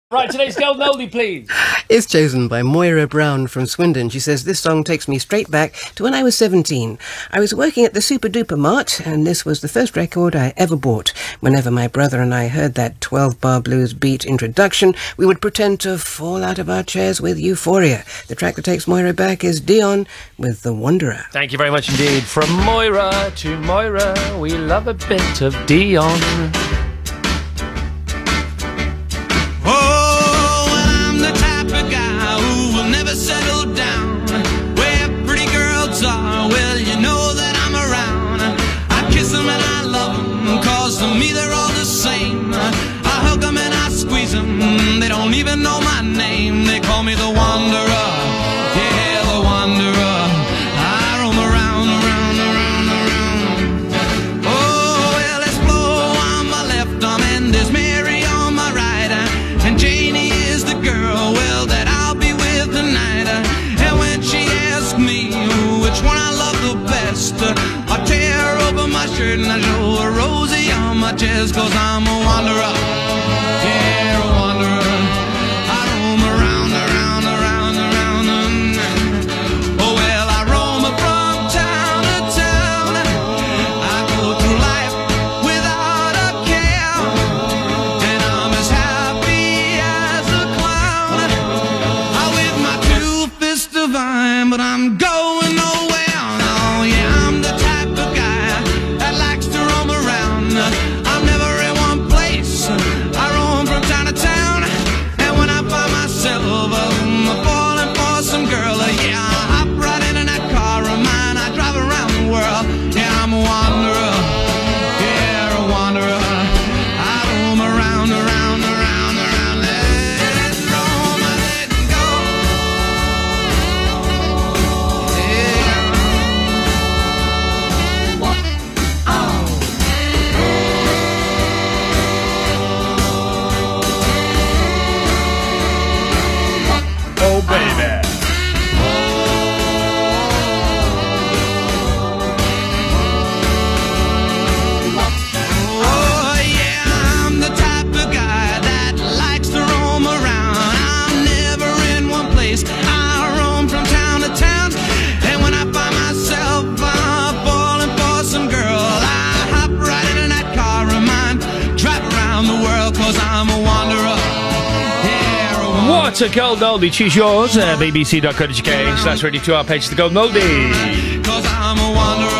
Right, today's Golden Oldie, please. It's chosen by Moira Brown from Swindon. She says, this song takes me straight back to when I was 17. I was working at the Super Duper Mart, and this was the first record I ever bought. Whenever my brother and I heard that 12-bar blues beat introduction, we would pretend to fall out of our chairs with euphoria. The track that takes Moira back is Dion with The Wanderer. Thank you very much indeed. From Moira to Moira, we love a bit of Dion. Settle down where pretty girls are. Well, you know that I'm around. I kiss them and I love them, cause to me they're all the same. I hug them and I squeeze them, they don't even know my name. They call me the Wanderer, yeah, the Wanderer. I roam around, around, around, around. Oh, well, there's Flo on my left arm and there's Mary on my right, and Janie is the girl, well, that I'll be with tonight. And when she asks me which one I love the best, I tear open my shirt and I show her Rosie on my chest, cause I'm a wanderer, yeah, a wanderer. I roam around, around, around, around. Oh, well, I roam from town to town. I go through life without a care, and I'm as happy as a clown. With my two fists divine, but I'm going nowhere. No, yeah, I'm the type of guy that likes to roam around. I'm never in one place, I roam from town to town. And when I find myself falling for some girl, yeah, I hop right into that car of mine. I drive around the world, yeah, I'm a wanderer, yeah, a wanderer. I roam around, around, around, around. Let's roam, let go. Oh, baby. Oh, yeah, I'm the type of guy that likes to roam around. I'm never in one place, I roam from town to town. And when I find myself falling for some girl, I hop right into that car of mine, drive around the world, cause I'm a wanderer. Yeah, a wanderer. What a Golden Oldie. Choose yours. bbc.co.uk/radio2 our page, the Golden Oldie. Cause I'm a wanderer.